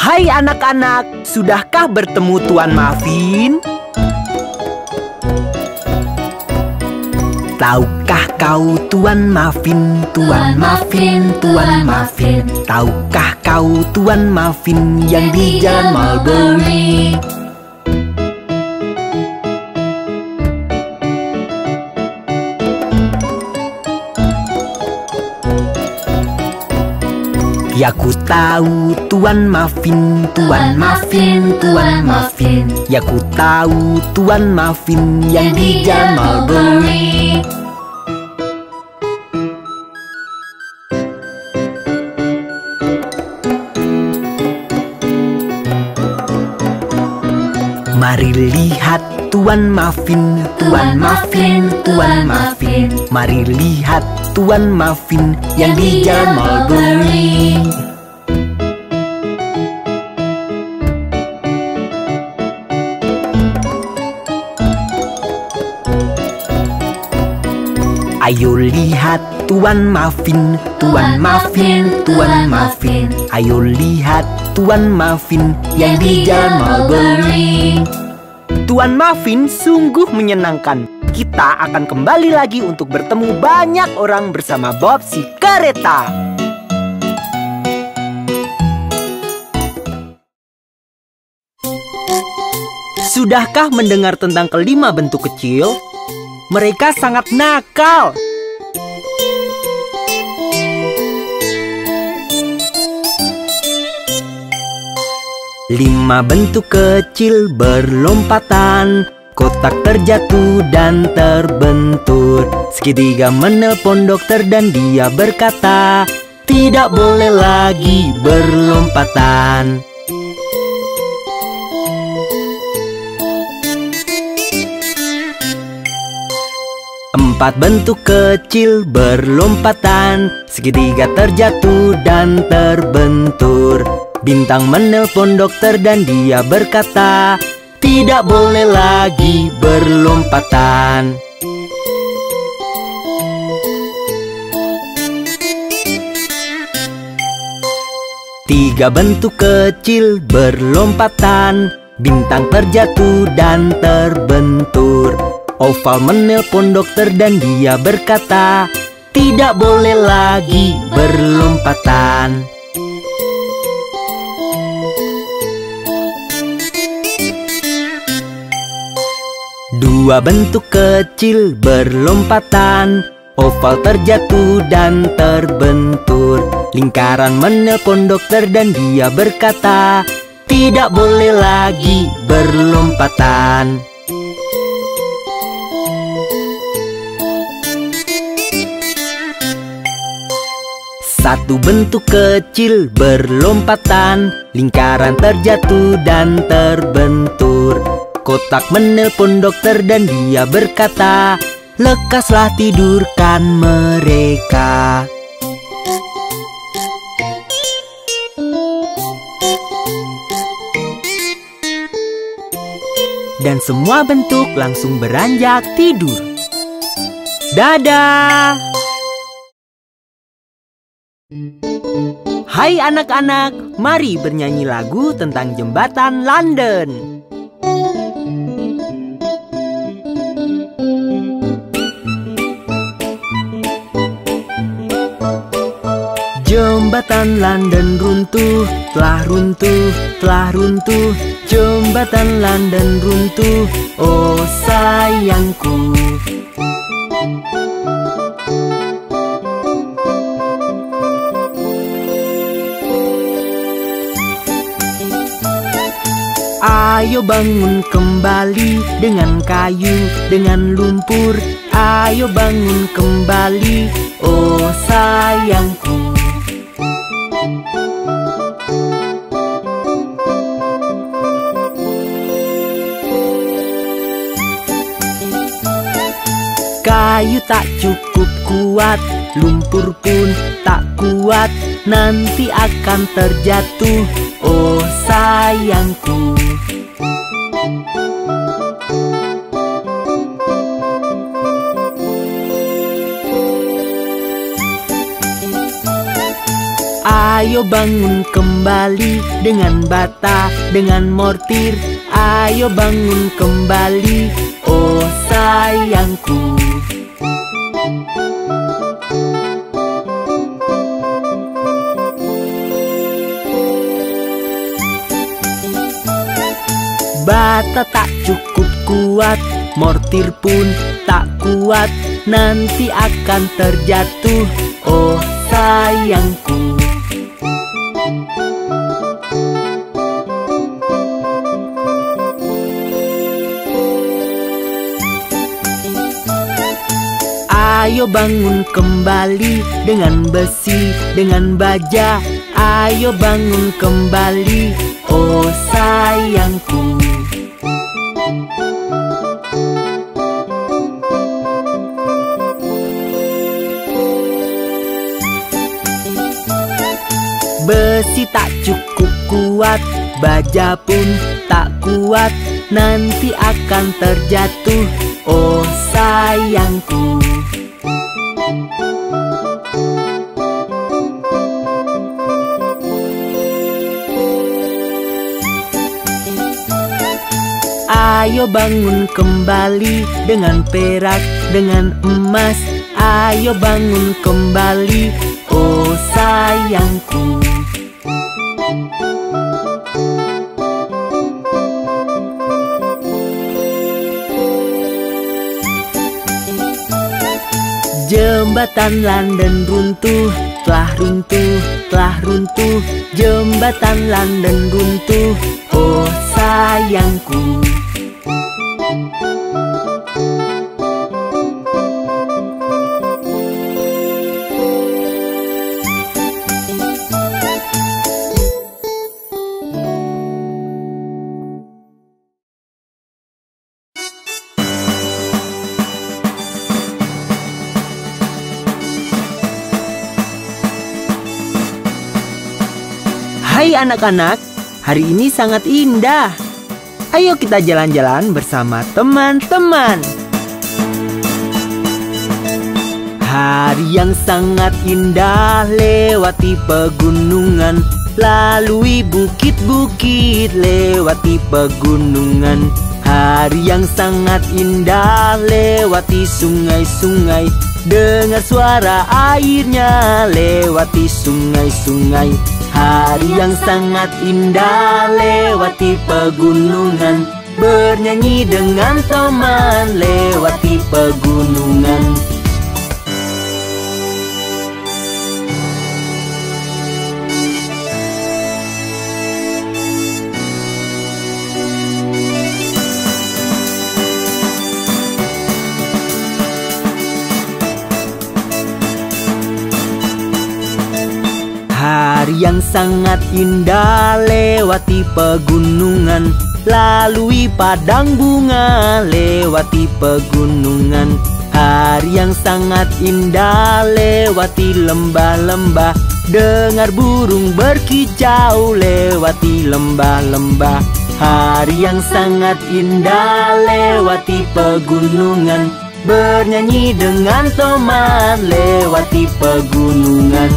Hai anak-anak, sudahkah bertemu Tuan Muffin? Tahukah kau Tuan Muffin, Tuan Muffin, Tuan Muffin? Tahukah kau Tuan Muffin yang di Jalan Mulberry? Ya ku tahu Tuan Muffin, Tuan Muffin, Tuan Muffin. Ya ku tahu Tuan Muffin yang di Jalan Mulberry. Mari lihat Tuan Muffin, Tuan Muffin, Tuan Muffin. Mari lihat Tuan Muffin yang di Jalan Mulberry. Ayo lihat Tuan Muffin, Tuan Muffin, Tuan Muffin. Ayo lihat Tuan Muffin yang di Jalan Mulberry. Tuan Muffin sungguh menyenangkan. Kita akan kembali lagi untuk bertemu banyak orang bersama Bob si kereta. Sudahkah mendengar tentang kelima bentuk kecil? Mereka sangat nakal. Lima bentuk kecil berlompatan, kotak terjatuh dan terbentur. Segitiga menelpon dokter dan dia berkata, tidak boleh lagi berlompatan. Empat bentuk kecil berlompatan, segitiga terjatuh dan terbentur. Bintang menelpon dokter dan dia berkata, tidak boleh lagi berlompatan. Tiga bentuk kecil berlompatan, bintang terjatuh dan terbentur. Oval menelpon dokter dan dia berkata, tidak boleh lagi berlompatan. Dua bentuk kecil berlompatan, oval terjatuh dan terbentur. Lingkaran menelpon dokter dan dia berkata, tidak boleh lagi berlompatan. Satu bentuk kecil berlompatan, lingkaran terjatuh dan terbentur. Kotak menelpon dokter dan dia berkata, lekaslah tidurkan mereka. Dan semua bentuk langsung beranjak tidur. Dadah! Hai anak-anak, mari bernyanyi lagu tentang jembatan London. Jembatan London runtuh, telah runtuh, telah runtuh. Jembatan London runtuh, oh sayangku. Ayo bangun kembali dengan kayu, dengan lumpur. Ayo bangun kembali, oh sayangku. Kayu tak cukup kuat, lumpur pun tak kuat. Nanti akan terjatuh, oh sayangku. Ayo bangun kembali dengan bata, dengan mortir. Ayo bangun kembali, oh sayangku. Bata tak cukup kuat, mortir pun tak kuat. Nanti akan terjatuh, oh sayangku. Ayo bangun kembali dengan besi, dengan baja. Ayo bangun kembali, oh sayangku. Besi tak cukup kuat, baja pun tak kuat. Nanti akan terjatuh, oh sayangku. Ayo bangun kembali dengan perak, dengan emas. Ayo bangun kembali, oh sayangku. Jembatan London runtuh, telah runtuh, telah runtuh. Jembatan London runtuh, oh sayangku. Hai anak-anak, hari ini sangat indah. Ayo kita jalan-jalan bersama teman-teman. Hari yang sangat indah, lewati pegunungan, lalui bukit-bukit, lewati pegunungan. Hari yang sangat indah, lewati sungai-sungai, dengar suara airnya, lewati sungai-sungai. Hari yang sangat indah, lewati pegunungan, bernyanyi dengan teman, lewati pegunungan. Hari yang sangat indah, lewati pegunungan, lalui padang bunga, lewati pegunungan. Hari yang sangat indah, lewati lembah-lembah, dengar burung berkicau, lewati lembah-lembah. Hari yang sangat indah, lewati pegunungan, bernyanyi dengan teman, lewati pegunungan.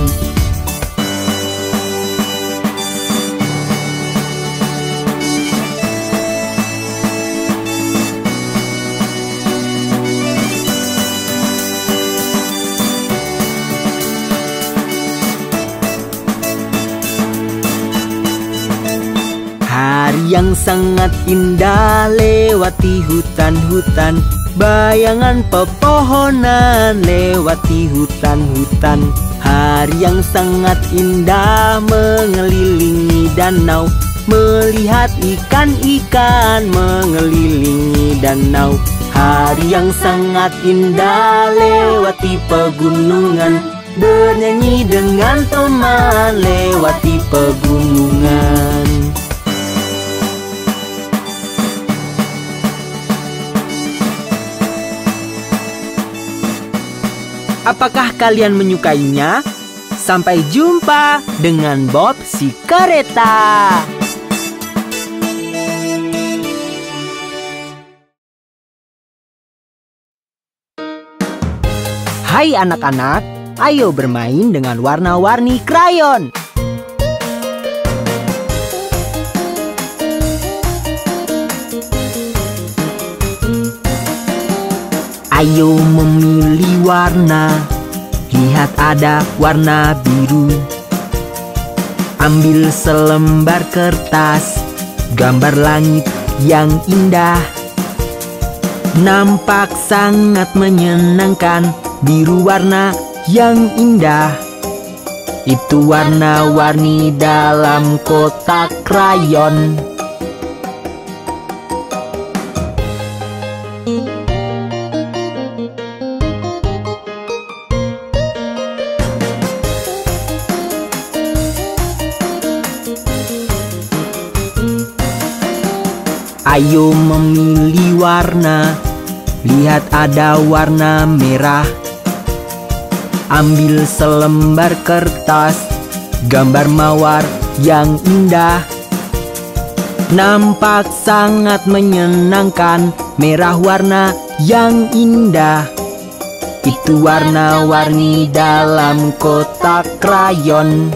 Hari yang sangat indah, lewati hutan-hutan, bayangan pepohonan, lewati hutan-hutan. Hari yang sangat indah, mengelilingi danau, melihat ikan-ikan mengelilingi danau. Hari yang sangat indah, lewati pegunungan, bernyanyi dengan teman, lewati pegunungan. Apakah kalian menyukainya? Sampai jumpa dengan Bob si kereta. Hai anak-anak, Ayo bermain dengan warna-warni krayon. Ayo memilih warna. Lihat ada warna biru. Ambil selembar kertas, gambar langit yang indah. Nampak sangat menyenangkan, biru warna yang indah. Itu warna-warni dalam kotak krayon. Ayo memilih warna. Lihat ada warna merah. Ambil selembar kertas, gambar mawar yang indah. Nampak sangat menyenangkan, merah warna yang indah. Itu warna-warni dalam kotak krayon.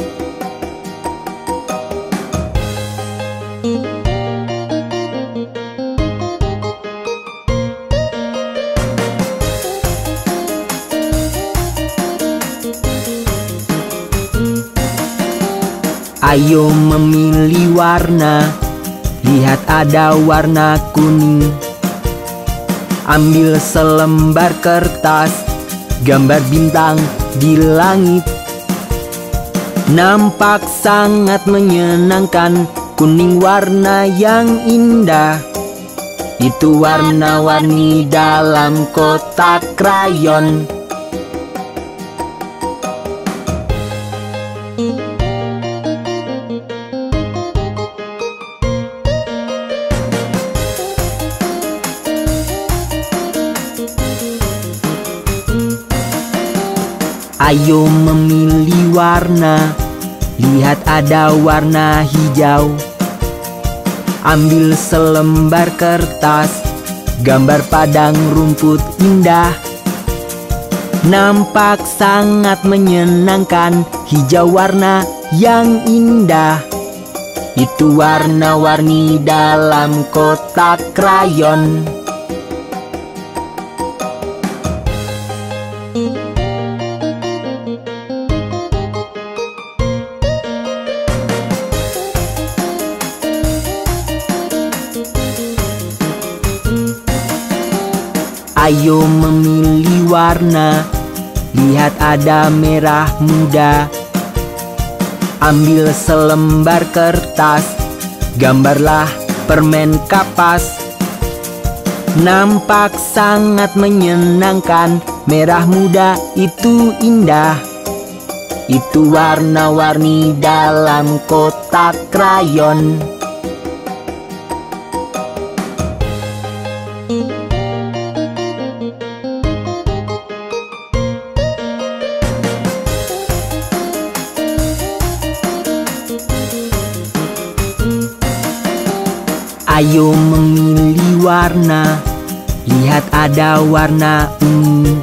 Ayo memilih warna. Lihat ada warna kuning. Ambil selembar kertas, gambar bintang di langit. Nampak sangat menyenangkan, kuning warna yang indah. Itu warna-warni dalam kotak krayon. Ayo memilih warna. Lihat ada warna hijau. Ambil selembar kertas, gambar padang rumput indah. Nampak sangat menyenangkan, hijau warna yang indah. Itu warna-warni dalam kotak krayon. Ayo memilih warna. Lihat ada merah muda. Ambil selembar kertas, gambarlah permen kapas. Nampak sangat menyenangkan, merah muda itu indah. Itu warna-warni dalam kotak krayon. Ayo memilih warna. Lihat ada warna ungu.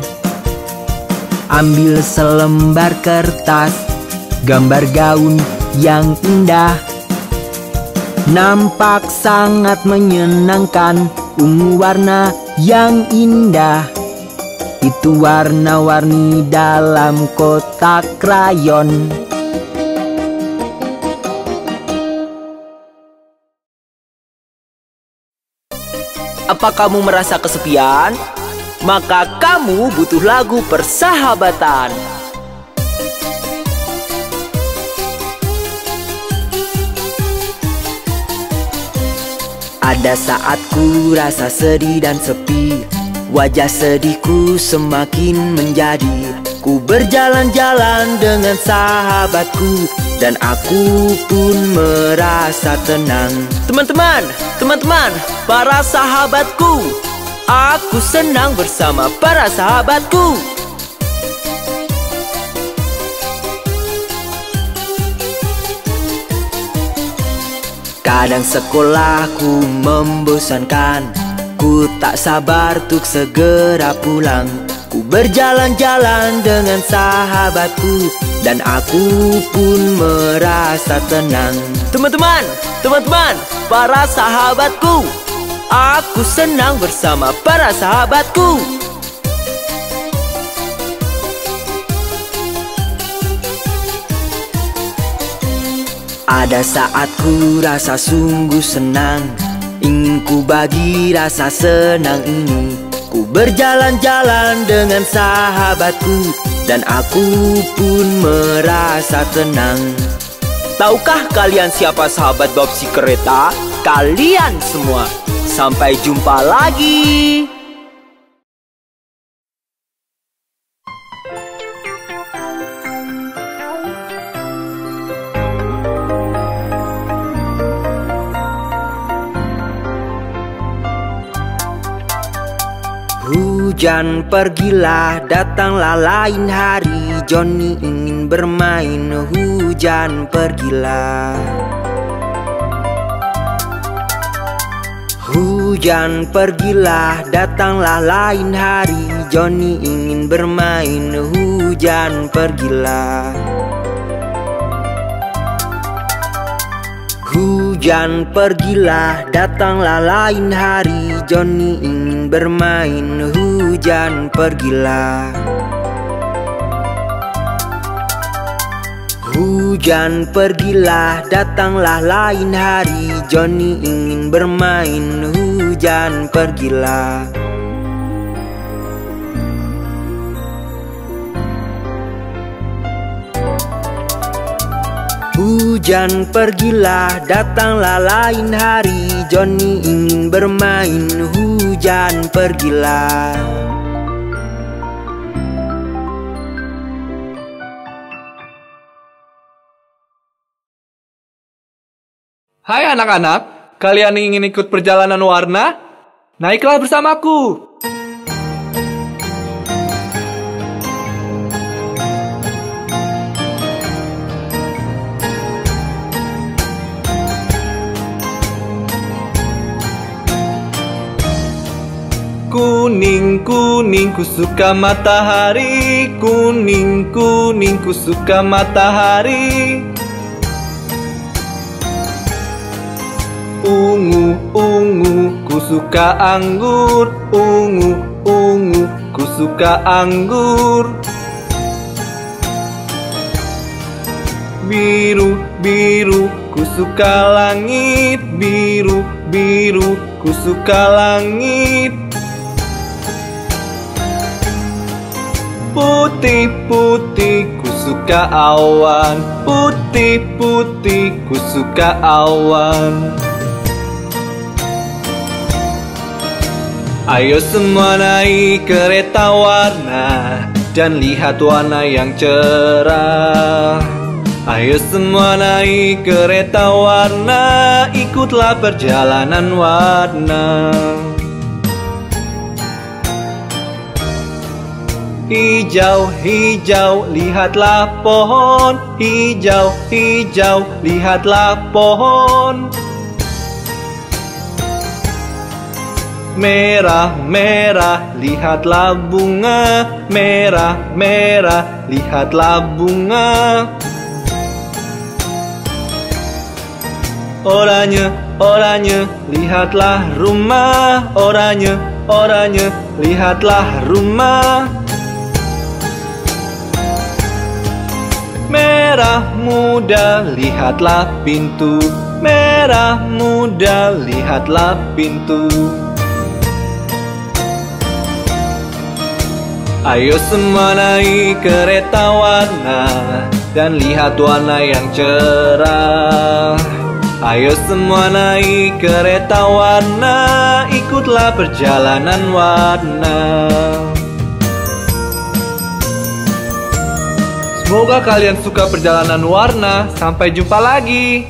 Ambil selembar kertas, gambar gaun yang indah. Nampak sangat menyenangkan, ungu warna yang indah. Itu warna-warni dalam kotak krayon. Apa kamu merasa kesepian? Maka kamu butuh lagu persahabatan. Ada saat ku rasa sedih dan sepi, wajah sedihku semakin menjadi. Ku berjalan-jalan dengan sahabatku, dan aku pun merasa tenang. Teman-teman, para sahabatku, aku senang bersama para sahabatku. Kadang sekolahku membosankan, ku tak sabar untuk segera pulang. Ku berjalan-jalan dengan sahabatku, dan aku pun merasa tenang. Teman-teman, para sahabatku, aku senang bersama para sahabatku. Ada saat ku rasa sungguh senang, ingin ku bagi rasa senang ini. Ku berjalan-jalan dengan sahabatku, dan aku pun merasa tenang. Tahukah kalian siapa sahabat Bob si kereta? Kalian semua. Sampai jumpa lagi. Hujan pergilah, datanglah lain hari. Johnny ingin bermain, hujan pergilah. Hujan pergilah, datanglah lain hari. Johnny ingin bermain, hujan pergilah. Hujan pergilah, datanglah lain hari. Johnny ingin bermain, hujan pergilah. Hujan pergilah, datanglah lain hari. Johnny ingin bermain, hujan pergilah. Hujan pergilah, datanglah lain hari. Johnny ingin bermain, hujan pergilah. Hai anak-anak, kalian ingin ikut perjalanan warna? Naiklah bersamaku. Kuning, kuning, ku suka matahari. Kuning, kuning, ku suka matahari. Ungu, ungu, ku suka anggur. Ungu, ungu, ku suka anggur. Biru, biru, ku suka langit. Biru, biru, ku suka langit. Putih, putih, ku suka awan. Putih, putih, ku suka awan. Ayo semua naik kereta warna dan lihat warna yang cerah. Ayo semua naik kereta warna, ikutlah perjalanan warna. Hijau, hijau, lihatlah pohon. Hijau, hijau, lihatlah pohon. Merah, merah, lihatlah bunga. Merah, merah, lihatlah bunga. Oranye, oranye, lihatlah rumah. Oranye, oranye, lihatlah rumah. Merah muda, lihatlah pintu. Merah muda, lihatlah pintu. Ayo semua naik kereta warna dan lihat warna yang cerah. Ayo semua naik kereta warna, ikutlah perjalanan warna. Semoga kalian suka perjalanan warna. Sampai jumpa lagi.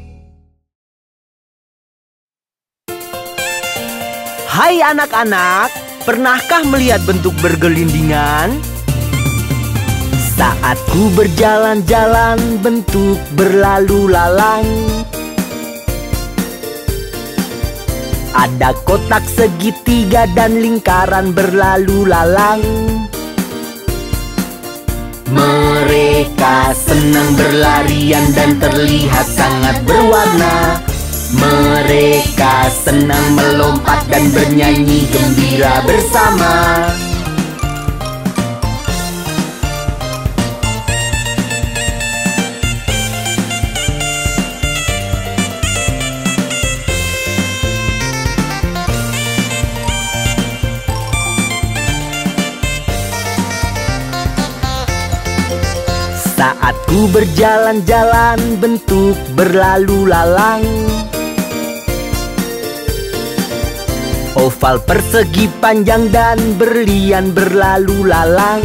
Hai anak-anak, pernahkah melihat bentuk bergelindingan? Saat ku berjalan-jalan, bentuk berlalu lalang. Ada kotak segitiga dan lingkaran berlalu lalang. Mereka senang berlarian dan terlihat sangat berwarna. Mereka senang melompat dan bernyanyi gembira bersama. Saat ku berjalan-jalan, bentuk berlalu lalang. Oval, persegi, panjang, dan berlian berlalu lalang.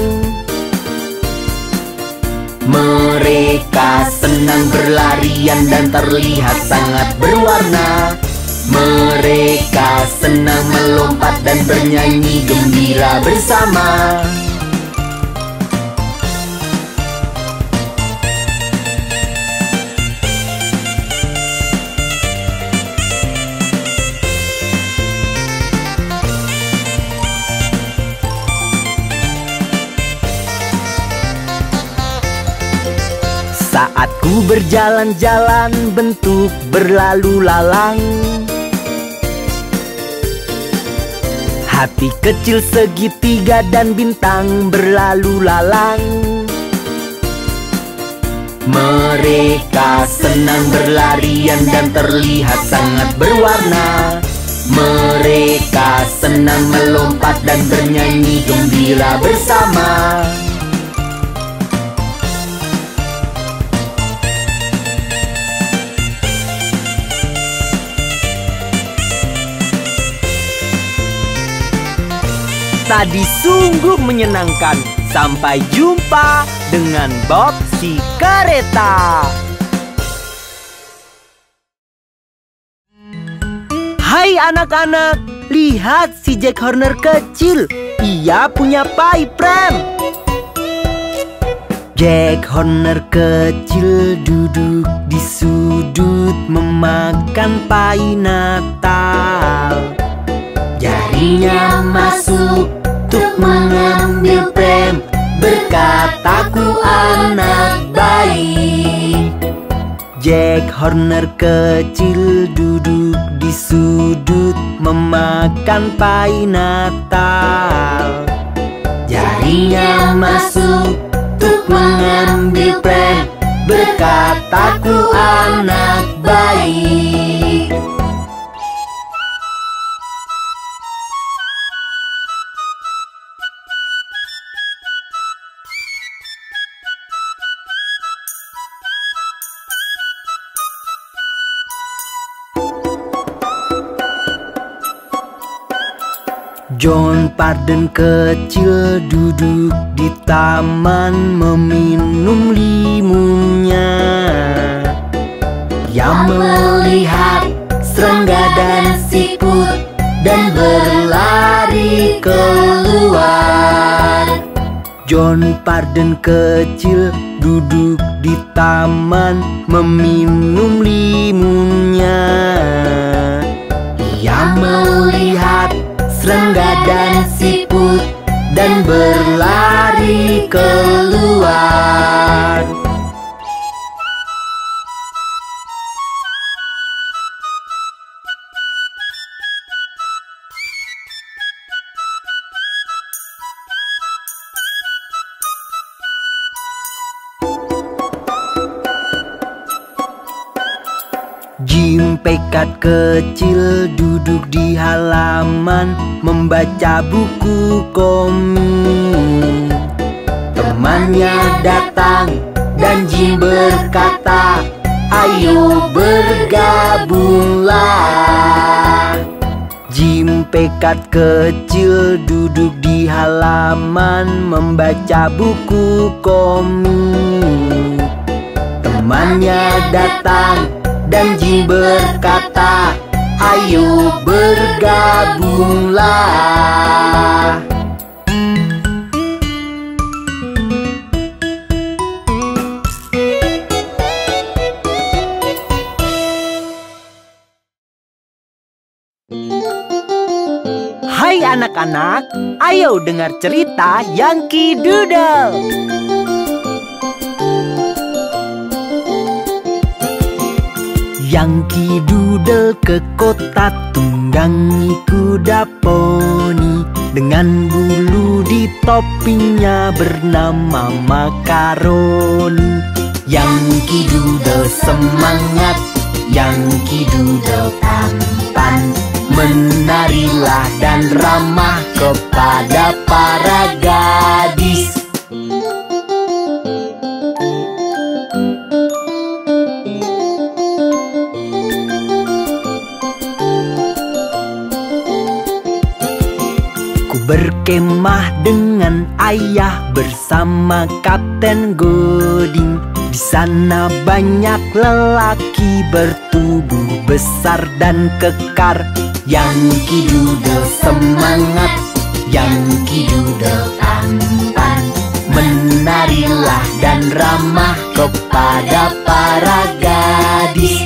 Mereka senang berlarian dan terlihat sangat berwarna. Mereka senang melompat dan bernyanyi gembira bersama. Saat ku berjalan-jalan, bentuk berlalu lalang. Hati kecil, segitiga, dan bintang berlalu lalang. Mereka senang berlarian dan terlihat sangat berwarna. Mereka senang melompat dan bernyanyi gembira bersama. Tadi sungguh menyenangkan. Sampai jumpa dengan Bob si kereta. Hai anak-anak, lihat si Jack Horner kecil. Ia punya pai prem. Jack Horner kecil duduk di sudut memakan pai Natal. Jarinya masuk untuk mengambil prem, berkataku anak baik. Jack Horner kecil duduk di sudut memakan pai Natal. Jarinya masuk untuk mengambil prem, berkataku anak baik. John Parden kecil duduk di taman meminum limunnya. Ia melihat serangga dan siput dan berlari keluar. John Parden kecil duduk di taman meminum limunnya. Ia melihat serangga dan siput dan berlari keluar. Jim Pekat kecil duduk di halaman membaca buku komik. Temannya datang dan Jim berkata, "Ayo bergabunglah." Jim Pekat kecil duduk di halaman membaca buku komik. Temannya datang dan Jim berkata, "Ayo bergabunglah." Hai anak-anak, ayo dengar cerita Yankee Doodle. Yankee Doodle ke kota tunggangi kuda poni, dengan bulu di topinya bernama makaroni. Yankee Doodle semangat, Yankee Doodle tampan, menarilah dan ramah kepada para gadis. Ku berkemah dengan ayah bersama Kapten Goding. Di sana banyak lelaki bertubuh besar dan kekar. Yankee Doodle semangat, Yankee Doodle tampan, menarilah dan ramah kepada para gadis.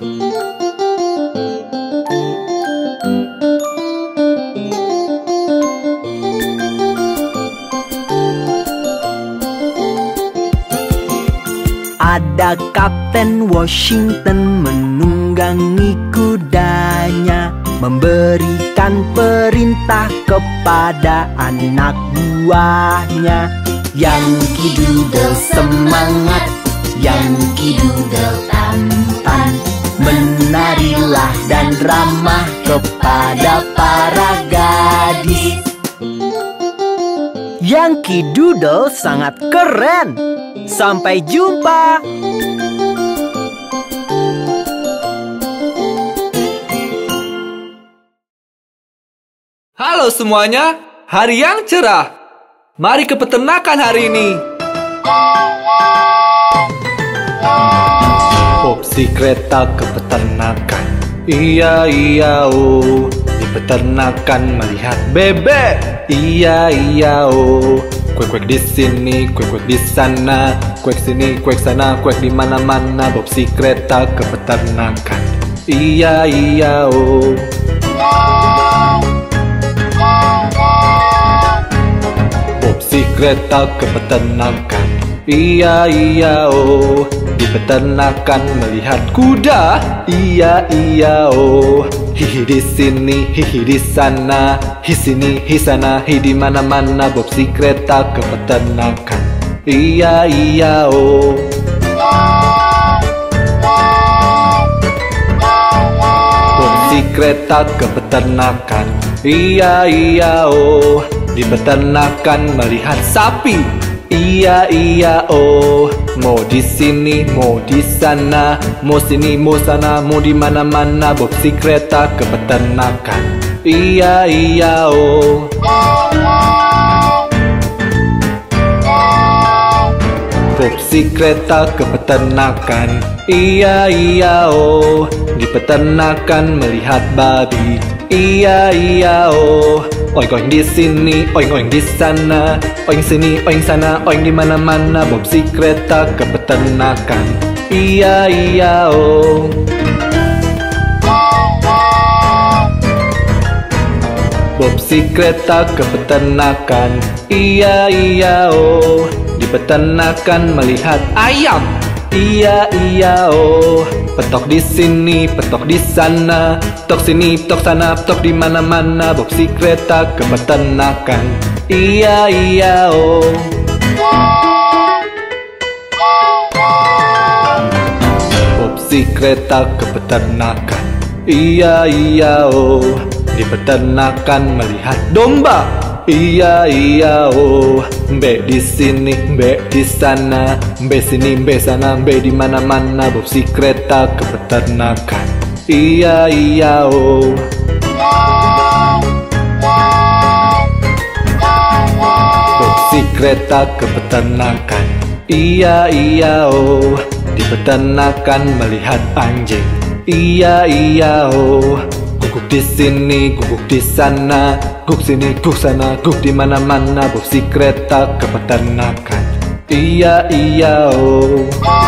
Ada Kapten Washington menunggangi kudanya, memberikan perintah kepada anak buahnya. Yankee Doodle semangat, Yankee Doodle tampan, menarilah dan ramah kepada para gadis. Yankee Doodle sangat keren. Sampai jumpa. Halo semuanya, hari yang cerah. Mari ke peternakan hari ini. Opsi kereta ke peternakan. Iya iya oh, di peternakan melihat bebek. Iya iya oh. Kuek-kuek di sini, kuek-kuek di sana, kuek sini, kuek sana, kuek di mana-mana. Bob si kereta ke peternakan. Iya iya oh. Bob si kereta ke peternakan. Iya iya oh. Di peternakan melihat kuda. Iya iya oh. Hihi di sini, hihi di sana, hi sini, hi sana, hi di mana-mana. Bob si kereta ke peternakan. Iya iya oh. Bob si kereta ke peternakan. Iya iya oh. Di peternakan melihat sapi. Iya iya oh. Mau di sini, mau di sana, mau sini, mau sana, mau di mana-mana. Bob si kereta ke peternakan. Iya iya oh. Bob si kereta ke peternakan. Iya iya oh. Di peternakan melihat babi. Iya iya oh. Oink oink di sini, oink oink di sana, oink sini, oink sana, oink di mana-mana. Bob si kereta ke peternakan. Iya iya oh. Bob si kereta ke peternakan. Iya iya oh. Di peternakan melihat ayam. Iya iya oh. Petok di sini, petok di sana, petok sini, petok sana, petok di mana-mana. Bob si kereta ke peternakan. Iya iya oh. Bob si kereta ke peternakan. Iya iya oh. Di peternakan melihat domba. Iya iya oh. Mbe di sini, mbe di sana, mbe sini, mbe sana, mbe di mana-mana. Bob si kereta ke peternakan. Iya iya oh. Bob si kereta ke peternakan. Iya iya oh. Di peternakan melihat anjing. Iya iya oh. Guguk di sini, guguk di sana, guguk sini, guguk sana, guguk di mana-mana. Bob si kereta ke peternakan. Iya iya oh.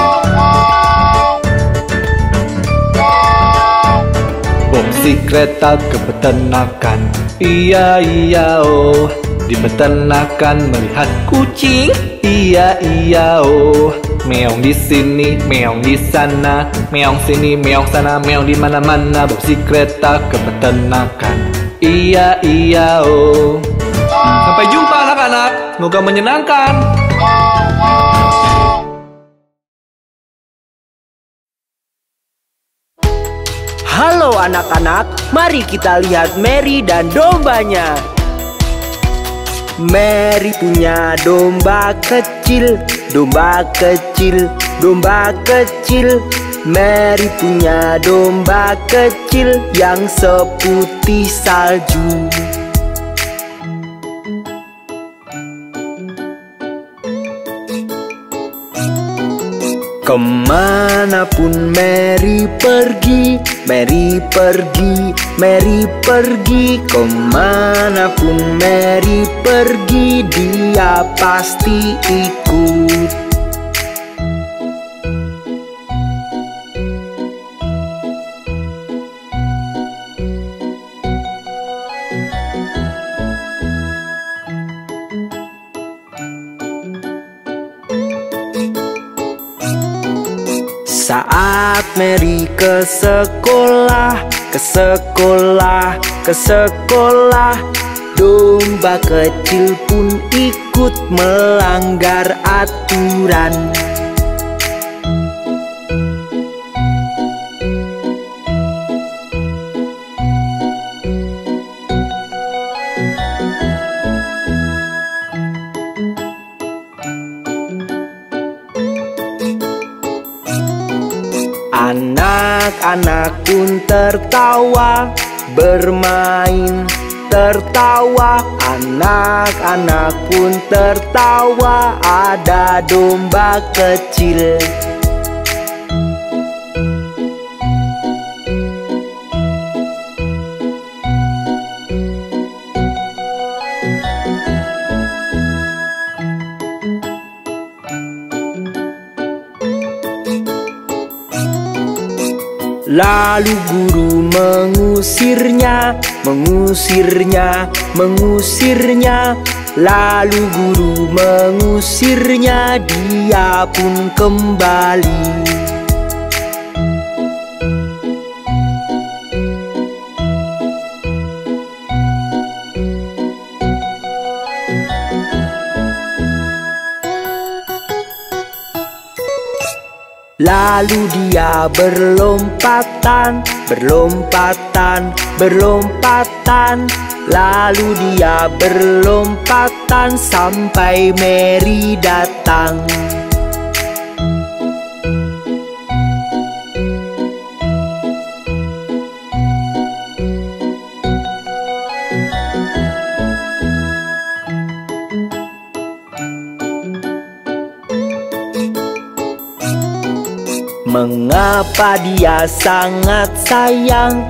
Bob si kereta ke peternakan. Iya iya oh. Di peternakan melihat kucing. Iya iya oh. Meong di sini, meong di sana, meong sini, meong sana, meong di mana-mana. Bob si kereta ke peternakan. Iya, iya, oh. Sampai jumpa anak-anak, semoga menyenangkan. Halo anak-anak, mari kita lihat Mary dan dombanya. Mary punya domba kecil, domba kecil, domba kecil. Mary punya domba kecil yang seputih salju. Kemanapun Mary pergi, Mary pergi, Mary pergi. Kemanapun Mary pergi, dia pasti ikut. Saat Mary ke sekolah, ke sekolah, ke sekolah, domba kecil pun ikut melanggar aturan. Anak-anak pun tertawa, bermain, tertawa. Anak-anak pun tertawa, ada domba kecil. Lalu guru mengusirnya, mengusirnya, mengusirnya. Lalu guru mengusirnya, dia pun kembali. Lalu dia berlompatan, berlompatan, berlompatan. Lalu dia berlompatan sampai Mary datang. Mengapa dia sangat sayang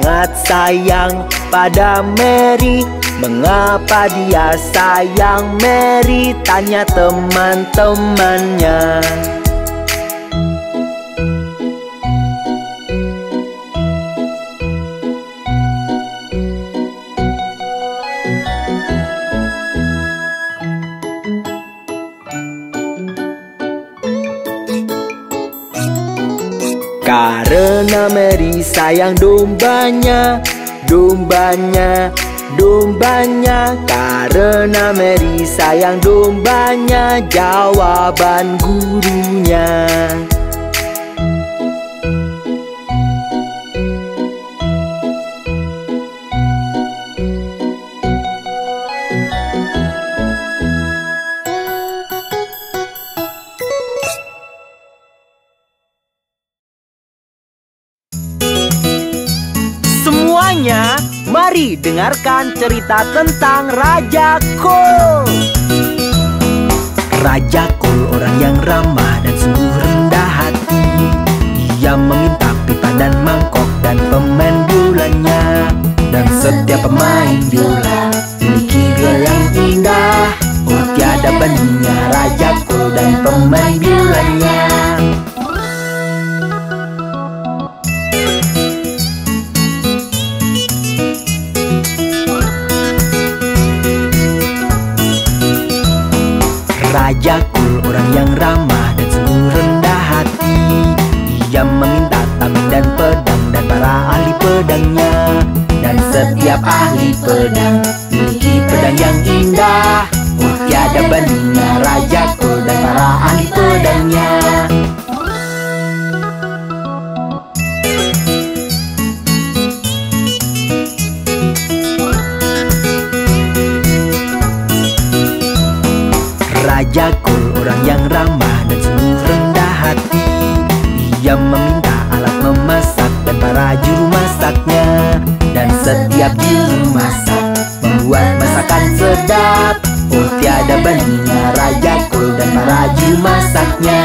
pada Mary? Mengapa dia sayang Mary? Tanya teman-temannya. Karena Mary sayang dombanya, dombanya, dombanya. Karena Mary sayang dombanya, jawaban gurunya. Semuanya, mari dengarkan cerita tentang Raja Kol. Raja Kol orang yang ramah dan sungguh rendah hati. Dia meminta pipa dan mangkok dan pemain biolanya. Dan setiap pemain biola memiliki gaya yang indah. Oh tiada bandingnya Raja Kol dan pemain biolanya. Raja Kol orang yang ramah dan sungguh pedangnya. Dan setiap ahli pedang miliki pedang yang indah. Oh tiada bandingnya Raja Kol dan para ahli pedangnya. Raja Kol orang yang ramah dan sungguh rendah hati. Ia meminta alat memasak dan para juru masaknya. Dan setiap juru masak membuat masakan sedap. Oh tiada bandingnya Raja Kol dan para juru masaknya.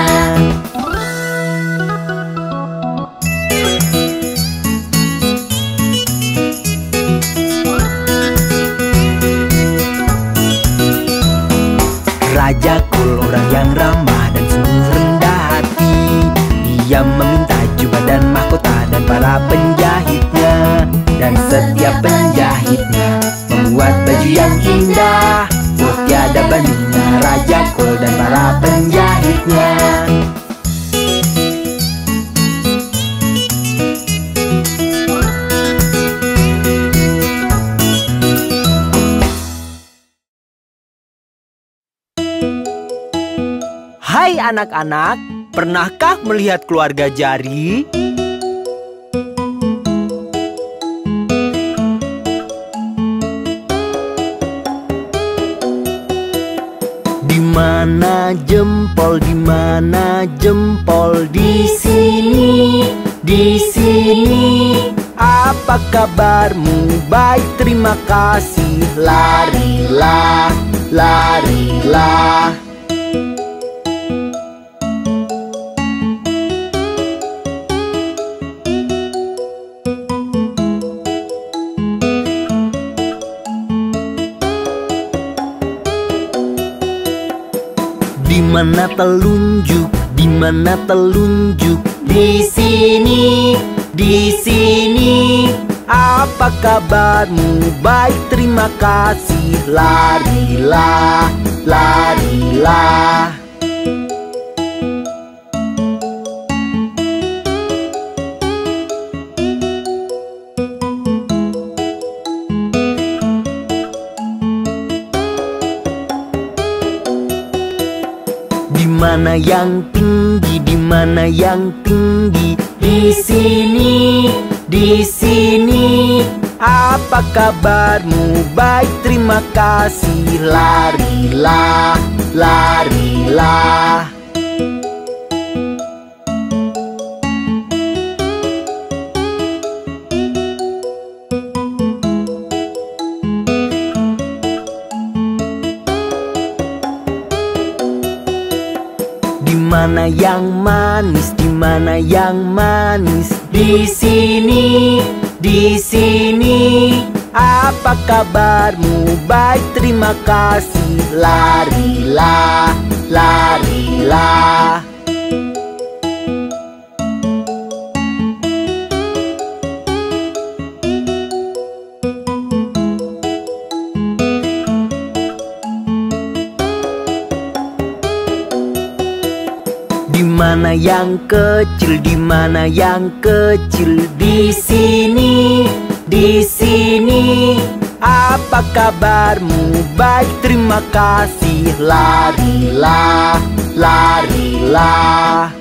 Raja Kol orang yang ramah dan sungguh rendah hati. Dia meminta jubah dan mahkota dan para penjahitnya. Dan setiap penjahitnya membuat baju yang indah. Oh tiada bandingnya Raja Kol dan para penjahitnya. Hai anak-anak, pernahkah melihat keluarga Jari? Dimana jempol, dimana jempol? Di sini, di sini. Apa kabarmu? Baik, terima kasih. Larilah, larilah. Dimana telunjuk, dimana telunjuk? Di sini, di sini. Apa kabarmu? Baik, terima kasih. Larilah, larilah. Dimana yang tinggi, dimana yang tinggi? Di sini, di sini. Apa kabarmu? Baik, terima kasih. Larilah, larilah. Dimana yang manis, dimana yang manis? Di sini, di sini. Apa kabarmu? Baik, terima kasih. Larilah, larilah. Dimana yang kecil, dimana yang kecil? Di sini, di sini. Apa kabarmu? Baik, terima kasih. Larilah, larilah.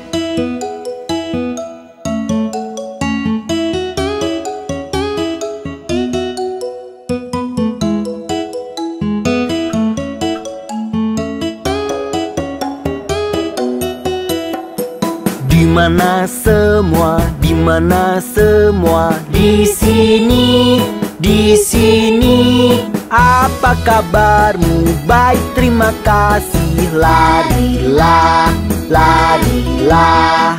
Dimana semua, dimana semua? Di sini, di sini. Apa kabarmu? Baik, terima kasih. Larilah, larilah.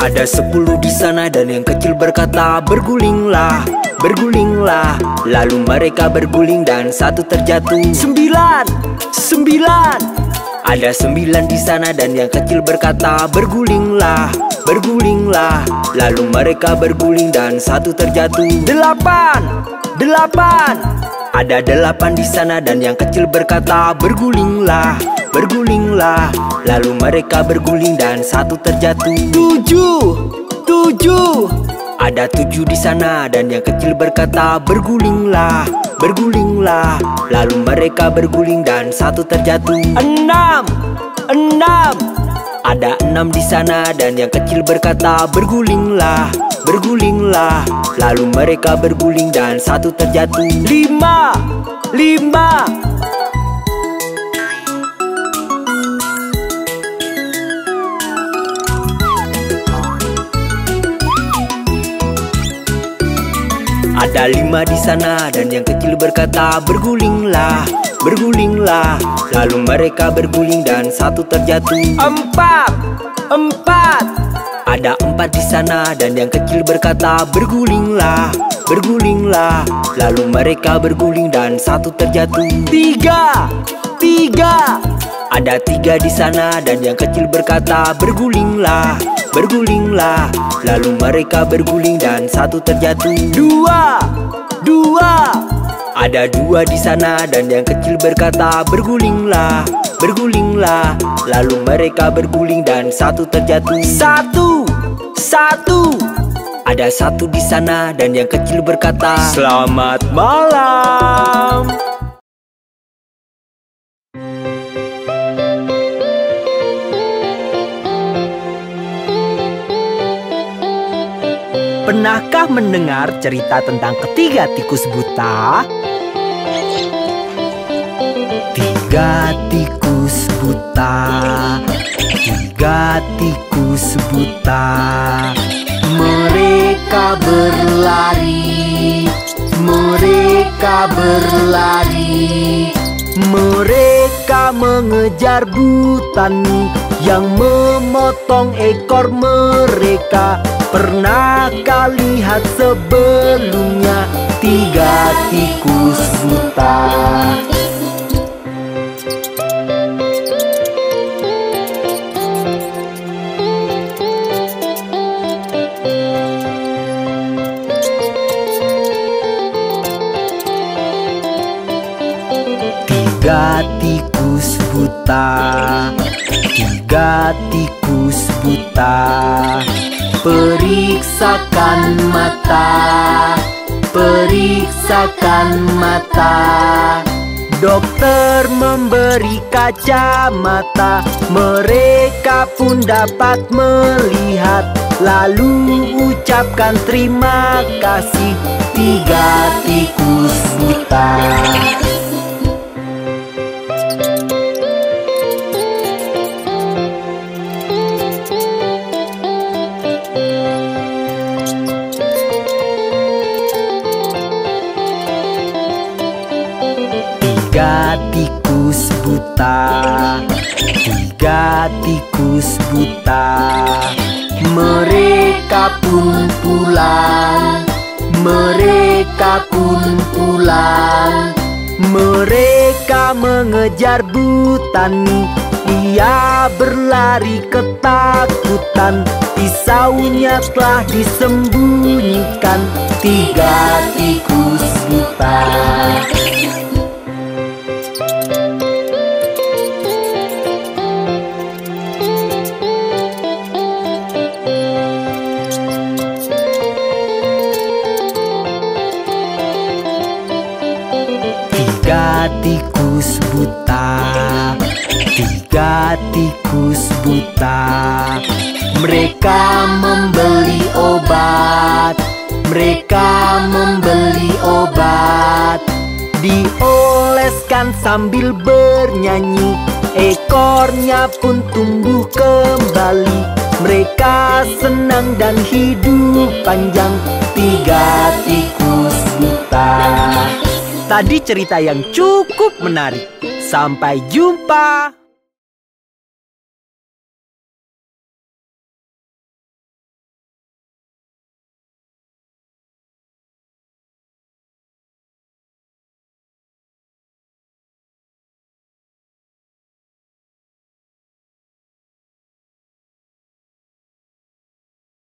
Ada 10 di sana dan yang kecil berkata, bergulinglah, bergulinglah. Lalu mereka berguling dan satu terjatuh. 9, 9. Ada 9 di sana dan yang kecil berkata, bergulinglah, bergulinglah. Lalu mereka berguling dan satu terjatuh. 8, 8. Ada 8 di sana dan yang kecil berkata, bergulinglah, bergulinglah. Lalu mereka berguling dan satu terjatuh. 7, 7. Ada 7 di sana dan yang kecil berkata, bergulinglah, bergulinglah. Lalu mereka berguling dan satu terjatuh. 6, 6. Ada 6 di sana dan yang kecil berkata, bergulinglah, bergulinglah. Lalu mereka berguling dan satu terjatuh. 5, 5. Ada 5 di sana dan yang kecil berkata, bergulinglah, bergulinglah. Lalu mereka berguling dan satu terjatuh. 4, 4. Ada 4 di sana dan yang kecil berkata, bergulinglah, bergulinglah. Lalu mereka berguling dan satu terjatuh. 3, 3. Ada 3 di sana dan yang kecil berkata, bergulinglah, bergulinglah. Lalu mereka berguling dan satu terjatuh. 2, 2. Ada 2 di sana dan yang kecil berkata, bergulinglah, bergulinglah. Lalu mereka berguling dan satu terjatuh. 1, 1. Ada 1 di sana dan yang kecil berkata, selamat malam. Pernahkah mendengar cerita tentang ketiga tikus buta? 3 tikus buta, 3 tikus buta. Mereka berlari, mereka berlari. Mereka mengejar butani yang memotong ekor mereka. Pernahkah lihat sebelumnya 3 tikus buta? Tiga tikus buta, 3 tikus buta. Periksakan mata, periksakan mata. Dokter memberi kacamata, mereka pun dapat melihat. Lalu ucapkan terima kasih 3 tikus buta. Tiga tikus buta, 3 tikus buta. Mereka pun pulang, mereka pun pulang. Mereka mengejar butani, ia berlari ketakutan. Pisaunya telah disembunyikan. 3 tikus buta. Tiga tikus buta, 3 tikus buta. Mereka membeli obat, mereka membeli obat. Dioleskan sambil bernyanyi, ekornya pun tumbuh kembali. Mereka senang dan hidup panjang. 3 tikus buta. Tadi cerita yang cukup menarik. Sampai jumpa.